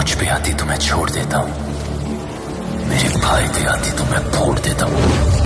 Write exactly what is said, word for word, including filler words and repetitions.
मुझ पे आती तो मैं छोड़ देता हूँ, मेरे भाई पे आती तो मैं फोड़ देता हूँ।